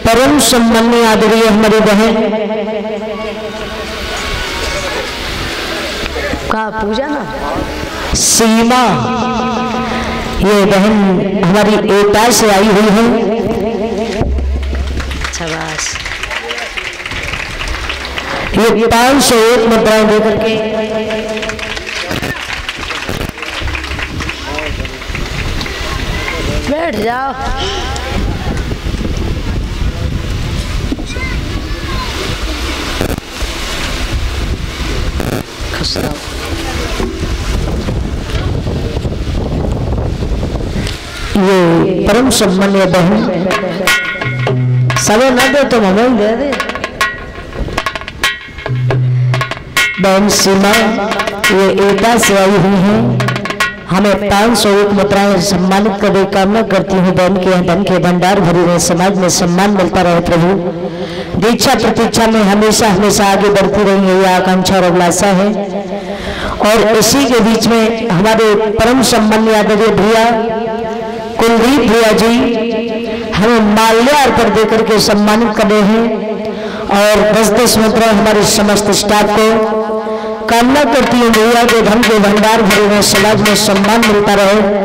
परम सम्माननीय आदरणीय हमारी बहन का पूजा ना सीमा, ये बहन हमारी एटा से आई हुई है। शाबाश। ये 501 मुद्राएं देकर के बैठ जाओ। खुश रहो। ये परम सम्माननीय बहन समय न दे तो हमें दे दे। बहन सीमा ये एटा से आई हुई है, हमें 501 मुद्राएं सम्मानित करने की कामना करती हूँ। बहन के धन के भंडार भरी रहे, समाज में सम्मान मिलता रहे प्रभु। दीक्षा प्रतीक्षा में हमेशा हमेशा आगे बढ़ती रही, यह आकांक्षा और अभिलाषा है। और इसी के बीच में हमारे परम सम्माननीय आदरणीय भैया कुलदीप भैया जी हमें माल्यार्पण देकर के सम्मानित कर रहे हैं। और 10-10 मुद्रा हमारे समस्त स्टाफ को कामना करती हूँ भैया के धन के भंडार भरे हुए, समाज में सम्मान मिलता रहे।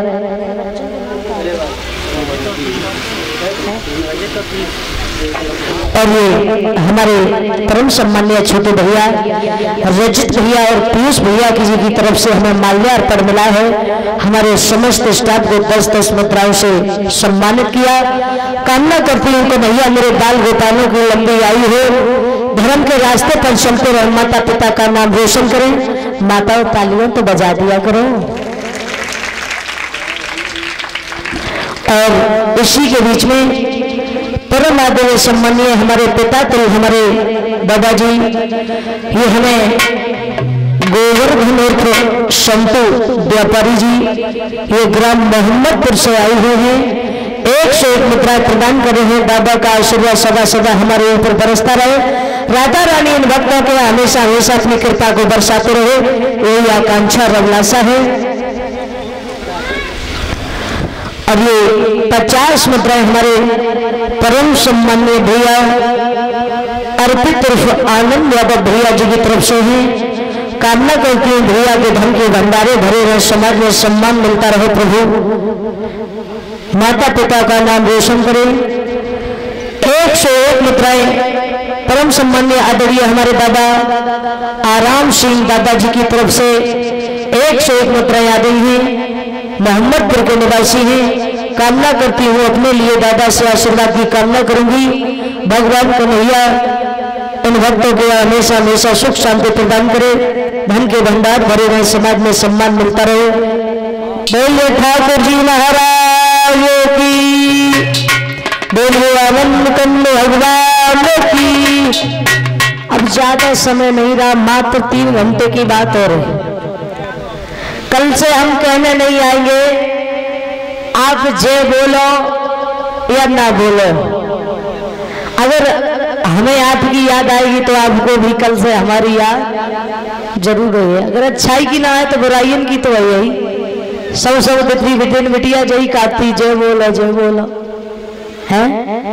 और ये हमारे परम सम्माननीय छोटे भैया रजित भैया और पीयूष भैया जी की तरफ से हमें माल्यार्पण मिला है। हमारे समस्त स्टाफ को 10-10 मुद्राओं से सम्मानित किया। कामना करती हूँ कि भैया मेरे बाल गोपालों की लंबी आयु हो, धर्म के रास्ते पर चलते रहे, माता पिता का नाम रोशन करें। माताओं तालियों तो बजा दिया करो। और इसी के बीच में परम आदरणीय सम्माननीय हमारे पिता तो हमारे दादाजी, ये हमें गोवर्धन और संतु व्यापारी जी, ये ग्राम मोहम्मदपुर से आए हुए हैं, 101 मुद्रा प्रदान कर रहे हैं। दादा का आशीर्वाद सदा सदा हमारे ऊपर बरसता रहे। राधा रानी इन भक्तों के हमेशा हमेशा अपनी कृपा को बरसाते रहे, यही आकांक्षा और अभिलाषा है। अब ये 50 मुद्राएं हमारे परम सम्माननीय भैया अर्पित उर्फ आनंद यादव भैया जी की तरफ से है। कामना करती हूँ भैया के धन के भंडारे भरे रहे, समाज में सम्मान मिलता रहे प्रभु। माता पिता का नाम रोशन करें। 101 मुद्राएं परम सम्माननीय आदरणीय हमारे दादा आराम सिंह दादाजी की तरफ से 101 मुद्राएं आ गई हैं। मोहम्मदपुर के निवासी हैं। कामना करती हूँ अपने लिए दादा से आशीर्वाद की कामना करूंगी। भगवान कन्हैया इन भक्तों को हमेशा हमेशा सुख शांति प्रदान करे, धन के भंडार भरे रहे, समाज में सम्मान मिलता रहे। बोलिए ठाकुर जी महाराज की, बोलिए आनंद कंद भगवान की। अब ज्यादा समय नहीं रहा, मात्र 3 घंटे की बात हो रही। कल से हम कहने नहीं आएंगे आप जय बोलो या ना बोलो। अगर हमें आपकी याद आएगी तो आपको भी कल से हमारी याद जरूर है। अगर अच्छाई की ना है तो बुराइयों की तो है यही। सब दिन बिटिया जय काटती, जय बोलो है।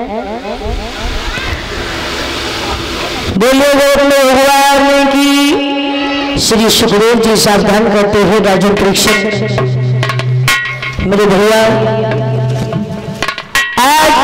बोलिए भगवान की। श्री सुखदेव जी सावधान करते हुए राजन परीक्षक मेरे भैया आज